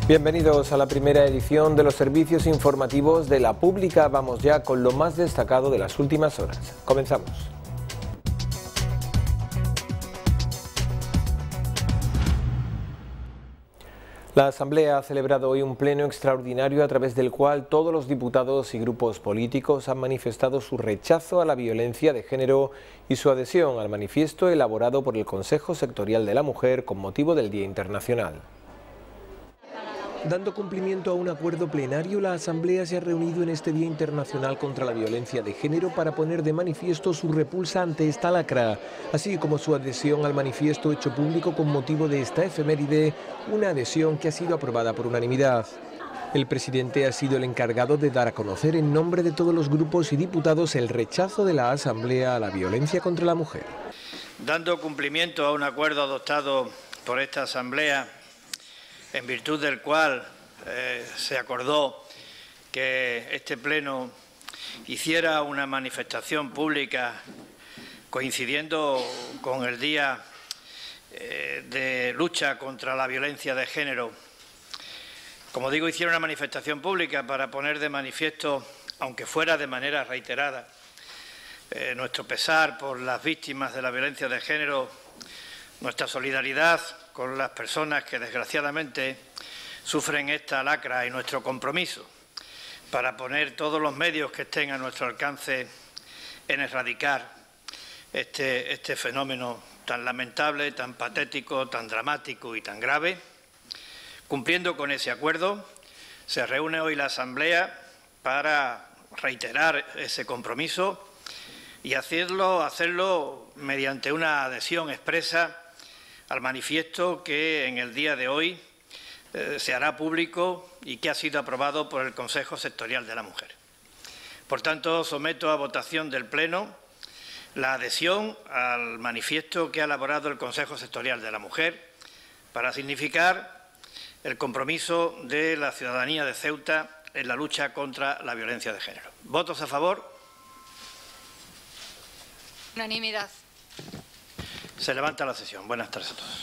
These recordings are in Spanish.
Bienvenidos a la primera edición de los servicios informativos de La Pública. Vamos ya con lo más destacado de las últimas horas. Comenzamos. La Asamblea ha celebrado hoy un pleno extraordinario a través del cual todos los diputados y grupos políticos han manifestado su rechazo a la violencia de género y su adhesión al manifiesto elaborado por el Consejo Sectorial de la Mujer con motivo del Día Internacional. Dando cumplimiento a un acuerdo plenario, la Asamblea se ha reunido en este Día Internacional contra la Violencia de Género para poner de manifiesto su repulsa ante esta lacra, así como su adhesión al manifiesto hecho público con motivo de esta efeméride, una adhesión que ha sido aprobada por unanimidad. El presidente ha sido el encargado de dar a conocer en nombre de todos los grupos y diputados el rechazo de la Asamblea a la violencia contra la mujer. Dando cumplimiento a un acuerdo adoptado por esta Asamblea, en virtud del cual se acordó que este pleno hiciera una manifestación pública coincidiendo con el Día de lucha contra la violencia de género. Como digo, hiciera una manifestación pública para poner de manifiesto, aunque fuera de manera reiterada, nuestro pesar por las víctimas de la violencia de género, nuestra solidaridad con las personas que desgraciadamente sufren esta lacra y nuestro compromiso para poner todos los medios que estén a nuestro alcance en erradicar este fenómeno tan lamentable, tan patético, tan dramático y tan grave. Cumpliendo con ese acuerdo, se reúne hoy la Asamblea para reiterar ese compromiso y hacerlo mediante una adhesión expresa al manifiesto que en el día de hoy se hará público y que ha sido aprobado por el Consejo Sectorial de la Mujer. Por tanto, someto a votación del Pleno la adhesión al manifiesto que ha elaborado el Consejo Sectorial de la Mujer para significar el compromiso de la ciudadanía de Ceuta en la lucha contra la violencia de género. ¿Votos a favor? Unanimidad. Se levanta la sesión. Buenas tardes a todos.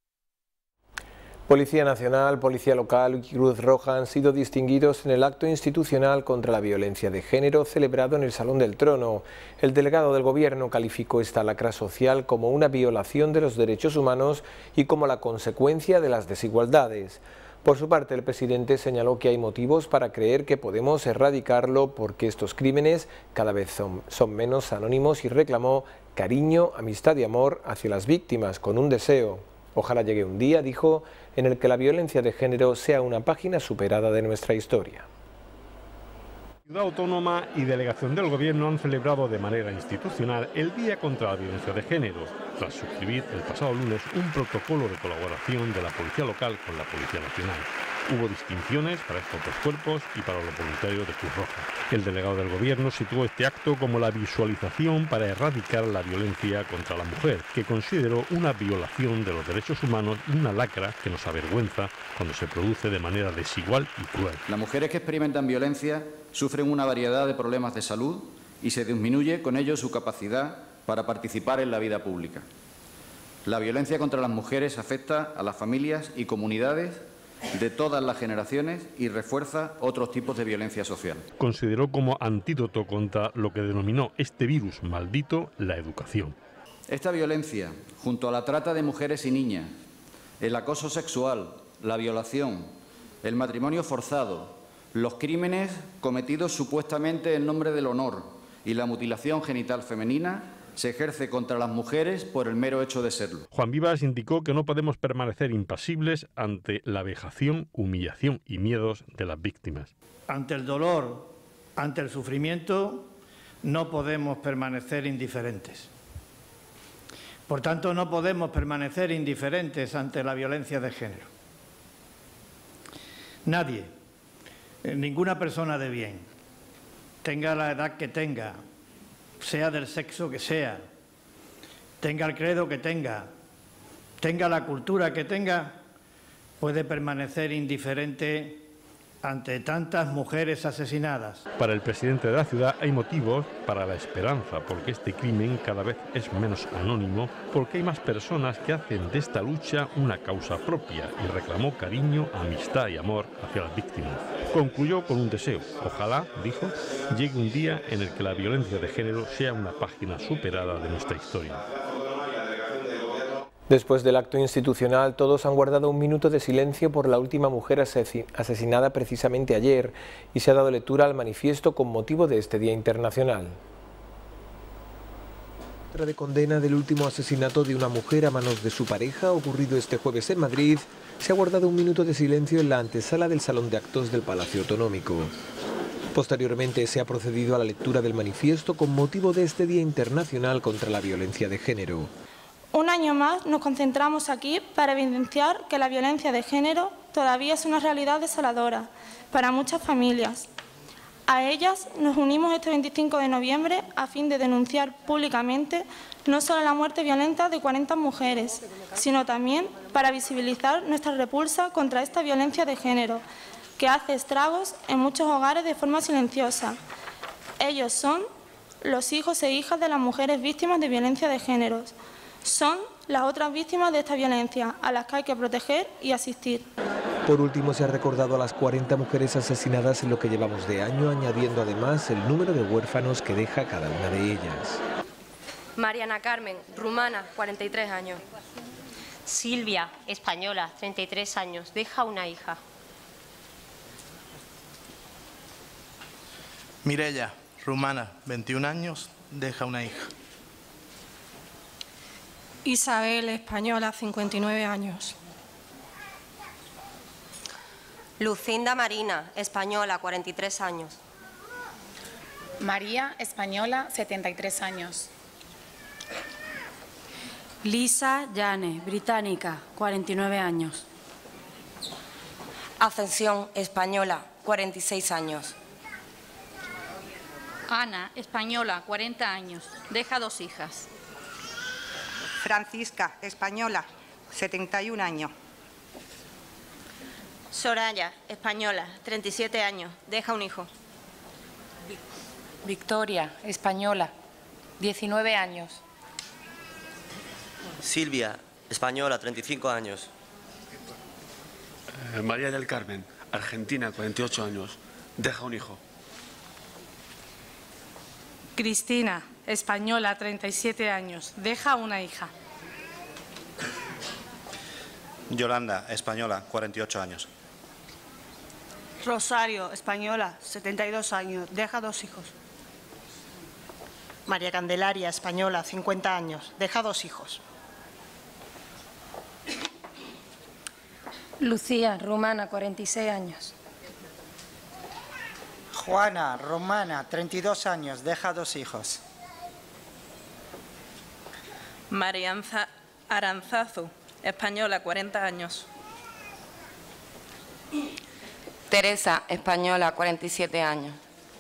Policía Nacional, Policía Local y Cruz Roja han sido distinguidos en el acto institucional contra la violencia de género celebrado en el Salón del Trono. El delegado del Gobierno calificó esta lacra social como una violación de los derechos humanos y como la consecuencia de las desigualdades. Por su parte, el presidente señaló que hay motivos para creer que podemos erradicarlo porque estos crímenes cada vez son menos anónimos y reclamó cariño, amistad y amor hacia las víctimas con un deseo. Ojalá llegue un día, dijo, en el que la violencia de género sea una página superada de nuestra historia. Ciudad Autónoma y Delegación del Gobierno han celebrado de manera institucional el Día contra la Violencia de Género, tras suscribir el pasado lunes un protocolo de colaboración de la Policía Local con la Policía Nacional. Hubo distinciones para estos dos cuerpos y para los voluntarios de Cruz Roja. El delegado del Gobierno situó este acto como la visualización para erradicar la violencia contra la mujer, que consideró una violación de los derechos humanos y una lacra que nos avergüenza cuando se produce de manera desigual y cruel. Las mujeres que experimentan violencia sufren una variedad de problemas de salud y se disminuye con ello su capacidad para participar en la vida pública. La violencia contra las mujeres afecta a las familias y comunidades de todas las generaciones y refuerza otros tipos de violencia social. Consideró como antídoto contra lo que denominó este virus maldito la educación. Esta violencia, junto a la trata de mujeres y niñas, el acoso sexual, la violación, el matrimonio forzado, los crímenes cometidos supuestamente en nombre del honor y la mutilación genital femenina, se ejerce contra las mujeres por el mero hecho de serlo. Juan Vivas indicó que no podemos permanecer impasibles ante la vejación, humillación y miedos de las víctimas. Ante el dolor, ante el sufrimiento, no podemos permanecer indiferentes. Por tanto, no podemos permanecer indiferentes ante la violencia de género. Nadie, ninguna persona de bien, tenga la edad que tenga, sea del sexo que sea, tenga el credo que tenga la cultura que tenga, puede permanecer indiferente ante tantas mujeres asesinadas. Para el presidente de la ciudad hay motivos para la esperanza, porque este crimen cada vez es menos anónimo, porque hay más personas que hacen de esta lucha una causa propia, y reclamó cariño, amistad y amor hacia las víctimas. Concluyó con un deseo: ojalá, dijo, llegue un día en el que la violencia de género sea una página superada de nuestra historia. Después del acto institucional, todos han guardado un minuto de silencio por la última mujer asesinada precisamente ayer y se ha dado lectura al manifiesto con motivo de este Día Internacional. De condena del último asesinato de una mujer a manos de su pareja, ocurrido este jueves en Madrid, se ha guardado un minuto de silencio en la antesala del Salón de Actos del Palacio Autonómico. Posteriormente se ha procedido a la lectura del manifiesto con motivo de este Día Internacional contra la Violencia de Género. Un año más nos concentramos aquí para evidenciar que la violencia de género todavía es una realidad desoladora para muchas familias. A ellas nos unimos este 25 de noviembre a fin de denunciar públicamente no solo la muerte violenta de 40 mujeres, sino también para visibilizar nuestra repulsa contra esta violencia de género, que hace estragos en muchos hogares de forma silenciosa. Ellos son los hijos e hijas de las mujeres víctimas de violencia de género. Son las otras víctimas de esta violencia, a las que hay que proteger y asistir. Por último, se ha recordado a las 40 mujeres asesinadas en lo que llevamos de año, añadiendo además el número de huérfanos que deja cada una de ellas. Mariana Carmen, rumana, 43 años. Silvia, española, 33 años, deja una hija. Mireia, rumana, 21 años, deja una hija. Isabel, española, 59 años. Lucinda Marina, española, 43 años. María, española, 73 años. Lisa Llane, británica, 49 años. Ascensión, española, 46 años. Ana, española, 40 años, deja 2 hijas. Francisca, española, 71 años. Soraya, española, 37 años, deja un hijo. Victoria, española, 19 años. Silvia, española, 35 años. María del Carmen, argentina, 48 años, deja un hijo. Cristina, española, 37 años, deja una hija. Yolanda, española, 48 años. Rosario, española, 72 años, deja 2 hijos. María Candelaria, española, 50 años, deja 2 hijos. Lucía, rumana, 46 años. Juana, romana, 32 años, deja 2 hijos. María Aranzazu, española, 40 años. Teresa, española, 47 años.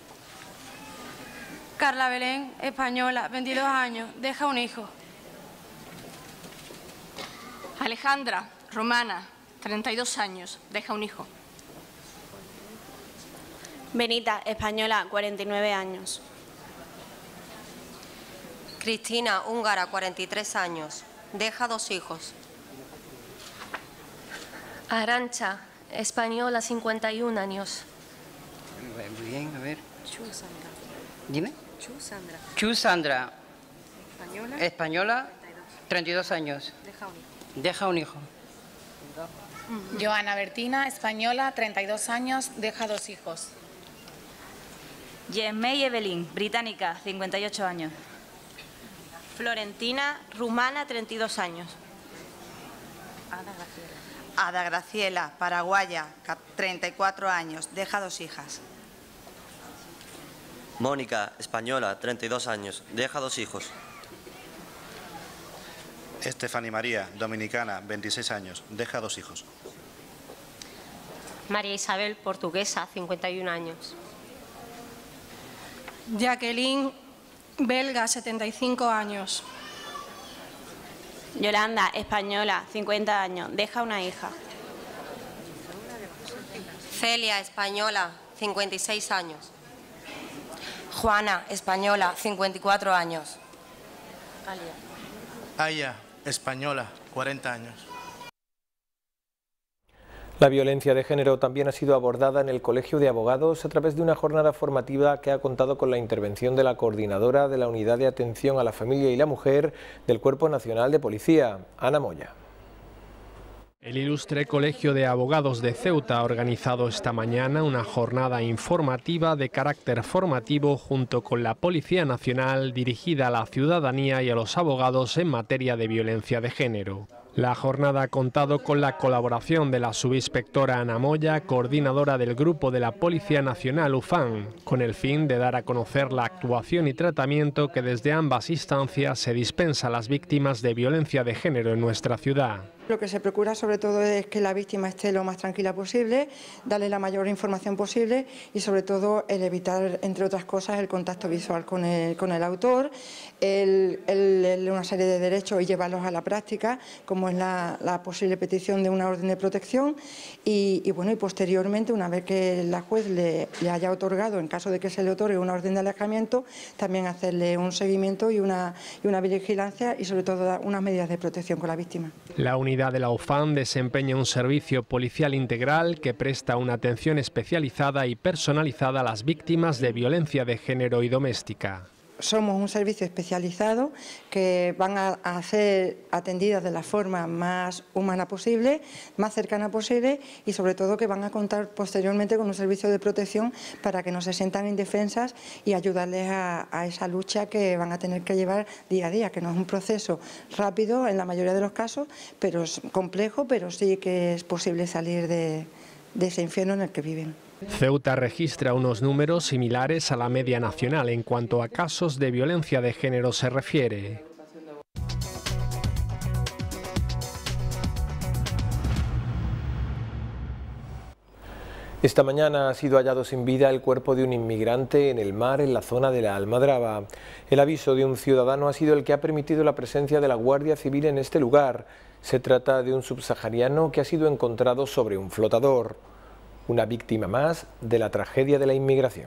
Carla Belén, española, 22 años, deja un hijo. Alejandra, romana, 32 años, deja un hijo. Benita, española, 49 años. Cristina, húngara, 43 años, deja 2 hijos. Arancha, española, 51 años. Muy bien, a ver. Dime. Chusandra. Chusandra, Española. española, 32 años, deja un hijo. Joana Bertina, española, 32 años, deja 2 hijos. Yemey Evelyn, británica, 58 años. Florentina, rumana, 32 años. Ada Graciela, paraguaya, 34 años, deja 2 hijas. Mónica, española, 32 años, deja 2 hijos. Estefany María, dominicana, 26 años, deja 2 hijos. María Isabel, portuguesa, 51 años. Jacqueline, belga, 75 años. Yolanda, española, 50 años, deja una hija. Celia, española, 56 años. Juana, española, 54 años. Aya, española, 40 años. La violencia de género también ha sido abordada en el Colegio de Abogados a través de una jornada formativa que ha contado con la intervención de la coordinadora de la Unidad de Atención a la Familia y la Mujer del Cuerpo Nacional de Policía, Ana Moya. El ilustre Colegio de Abogados de Ceuta ha organizado esta mañana una jornada informativa de carácter formativo junto con la Policía Nacional dirigida a la ciudadanía y a los abogados en materia de violencia de género. La jornada ha contado con la colaboración de la subinspectora Ana Moya, coordinadora del Grupo de la Policía Nacional UFAN, con el fin de dar a conocer la actuación y tratamiento que desde ambas instancias se dispensa a las víctimas de violencia de género en nuestra ciudad. Lo que se procura sobre todo es que la víctima esté lo más tranquila posible, darle la mayor información posible y sobre todo el evitar, entre otras cosas, el contacto visual con el autor, una serie de derechos y llevarlos a la práctica, como es la posible petición de una orden de protección y posteriormente, una vez que la juez le haya otorgado, en caso de que se le otorgue una orden de alejamiento, también hacerle un seguimiento y una vigilancia y sobre todo unas medidas de protección con la víctima. La unidad de la UFAN desempeña un servicio policial integral que presta una atención especializada y personalizada a las víctimas de violencia de género y doméstica. Somos un servicio especializado que van a ser atendidas de la forma más humana posible, más cercana posible y sobre todo que van a contar posteriormente con un servicio de protección para que no se sientan indefensas y ayudarles a esa lucha que van a tener que llevar día a día, que no es un proceso rápido en la mayoría de los casos, pero es complejo, pero sí que es posible salir de ese infierno en el que viven. Ceuta registra unos números similares a la media nacional en cuanto a casos de violencia de género se refiere. Esta mañana ha sido hallado sin vida el cuerpo de un inmigrante en el mar en la zona de la Almadraba. El aviso de un ciudadano ha sido el que ha permitido la presencia de la Guardia Civil en este lugar. Se trata de un subsahariano que ha sido encontrado sobre un flotador. Una víctima más de la tragedia de la inmigración.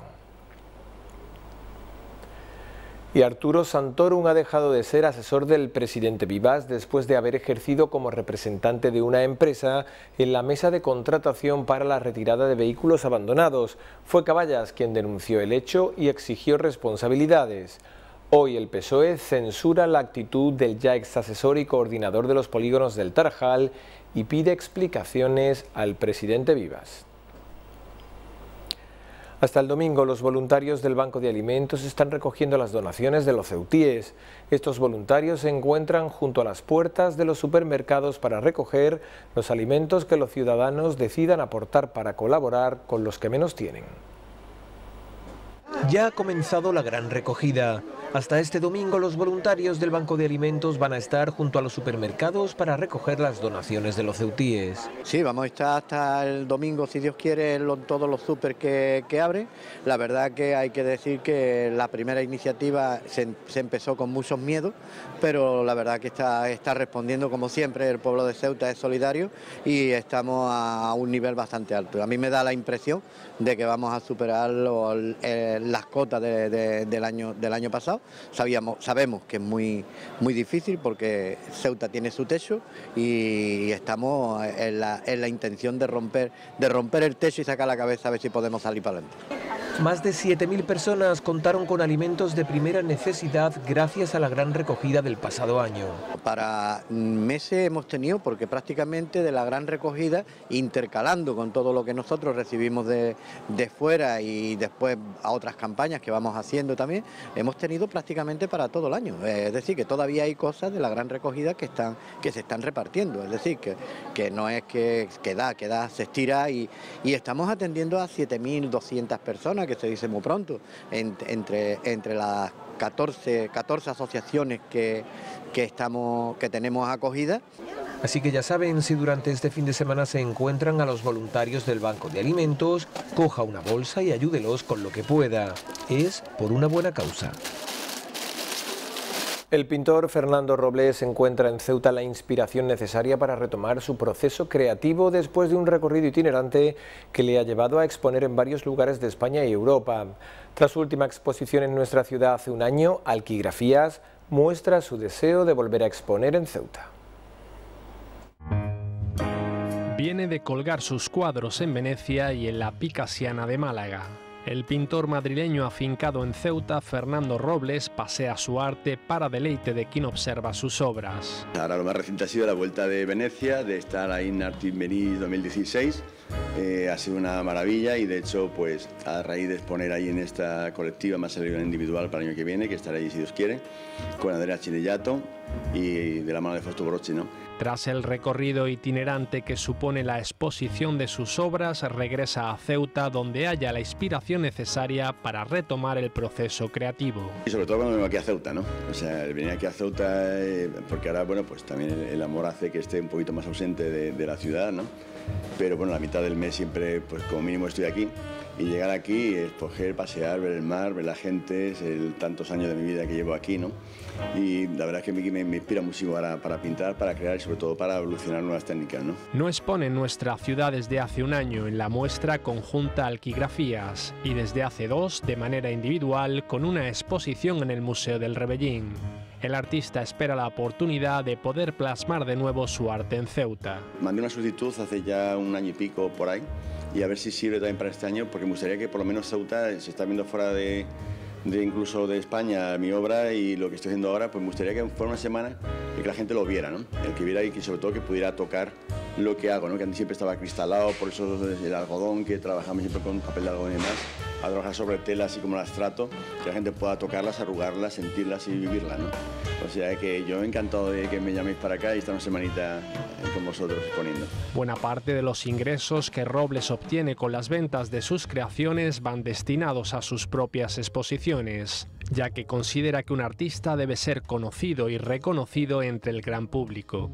Y Arturo Santorum ha dejado de ser asesor del presidente Vivas después de haber ejercido como representante de una empresa en la mesa de contratación para la retirada de vehículos abandonados. Fue Caballas quien denunció el hecho y exigió responsabilidades. Hoy el PSOE censura la actitud del ya ex asesor y coordinador de los polígonos del Tarajal y pide explicaciones al presidente Vivas. Hasta el domingo, los voluntarios del Banco de Alimentos están recogiendo las donaciones de los ceutíes. Estos voluntarios se encuentran junto a las puertas de los supermercados para recoger los alimentos que los ciudadanos decidan aportar para colaborar con los que menos tienen. Ya ha comenzado la gran recogida. Hasta este domingo los voluntarios del Banco de Alimentos van a estar junto a los supermercados para recoger las donaciones de los ceutíes. Sí, vamos a estar hasta el domingo, si Dios quiere, en todos los súper que abren. La verdad que hay que decir que la primera iniciativa se empezó con muchos miedos, pero la verdad que está respondiendo como siempre. El pueblo de Ceuta es solidario y estamos a un nivel bastante alto. A mí me da la impresión de que vamos a superar las cotas del año pasado. Sabemos que es muy difícil porque Ceuta tiene su techo y estamos en la intención de romper el techo y sacar la cabeza a ver si podemos salir para adelante. Más de 7.000 personas contaron con alimentos de primera necesidad gracias a la gran recogida del pasado año. Para meses hemos tenido, porque prácticamente de la gran recogida, intercalando con todo lo que nosotros recibimos de fuera y después a otras campañas que vamos haciendo también, hemos tenido prácticamente para todo el año. Es decir, que todavía hay cosas de la gran recogida que se están repartiendo. Es decir, que no es que da, se estira y estamos atendiendo a 7.200 personas, que se dice muy pronto, entre las 14 asociaciones que tenemos acogidas. Así que ya saben, si durante este fin de semana se encuentran a los voluntarios del Banco de Alimentos, coja una bolsa y ayúdelos con lo que pueda. Es por una buena causa. El pintor Fernando Robles encuentra en Ceuta la inspiración necesaria para retomar su proceso creativo después de un recorrido itinerante que le ha llevado a exponer en varios lugares de España y Europa. Tras su última exposición en nuestra ciudad hace un año, Alquigrafías muestra su deseo de volver a exponer en Ceuta. Viene de colgar sus cuadros en Venecia y en la Picasiana de Málaga. El pintor madrileño afincado en Ceuta, Fernando Robles, pasea su arte para deleite de quien observa sus obras. Ahora lo más reciente ha sido la vuelta de Venecia, de estar ahí en Art in Venice 2016. Ha sido una maravilla y de hecho, pues a raíz de exponer ahí en esta colectiva, más en individual para el año que viene, que estará ahí si Dios quiere, con Andrea Cinellato y de la mano de Fausto Brocci, ¿no? Tras el recorrido itinerante que supone la exposición de sus obras, regresa a Ceuta, donde haya la inspiración necesaria para retomar el proceso creativo. Y sobre todo cuando vengo aquí a Ceuta, ¿no? O sea, venir aquí a Ceuta, porque ahora, bueno, pues también el amor hace que esté un poquito más ausente de la ciudad, ¿no? Pero bueno, la mitad del mes siempre, pues como mínimo estoy aquí. Y llegar aquí, escoger, pasear, ver el mar, ver la gente, es tantos años de mi vida que llevo aquí, ¿no? Y la verdad es que me inspira muchísimo para pintar, para crear y sobre todo para evolucionar nuevas técnicas, ¿no? No expone en nuestra ciudad desde hace un año en la muestra conjunta Alquigrafías y desde hace 2 de manera individual con una exposición en el Museo del Rebellín. El artista espera la oportunidad de poder plasmar de nuevo su arte en Ceuta. Mandé una solicitud hace ya un año y pico por ahí y a ver si sirve también para este año, porque me gustaría que por lo menos Ceuta se está viendo fuera de incluso de España mi obra y lo que estoy haciendo ahora, pues me gustaría que fuera una semana y que la gente lo viera, ¿no? El que viera y que sobre todo que pudiera tocar lo que hago, ¿no? Que antes siempre estaba cristalado, por eso el algodón, que trabajamos siempre con papel de algodón y demás, a trabajar sobre tela así como las trato, que la gente pueda tocarlas, arrugarlas, sentirlas y vivirlas, ¿no? O sea que yo encantado de que me llaméis para acá y estar una semanita con vosotros exponiendo. Buena parte de los ingresos que Robles obtiene con las ventas de sus creaciones van destinados a sus propias exposiciones, ya que considera que un artista debe ser conocido y reconocido entre el gran público.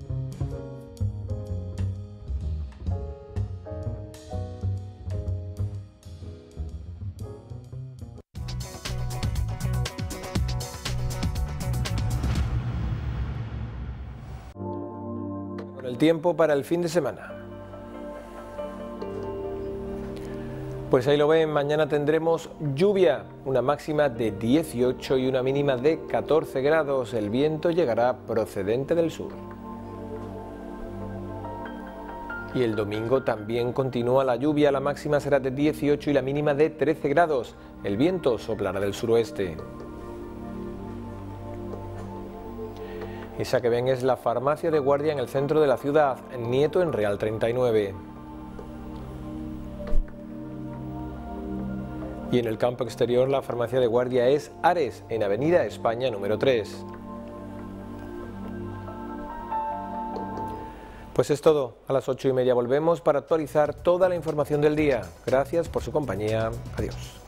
El tiempo para el fin de semana. Pues ahí lo ven, mañana tendremos lluvia, una máxima de 18 y una mínima de 14 grados. El viento llegará procedente del sur. Y el domingo también continúa la lluvia, la máxima será de 18 y la mínima de 13 grados. El viento soplará del suroeste. Esa que ven es la farmacia de guardia en el centro de la ciudad, Nieto en Real 39. Y en el campo exterior la farmacia de guardia es Ares, en Avenida España número 3. Pues es todo, a las 8:30 volvemos para actualizar toda la información del día. Gracias por su compañía, adiós.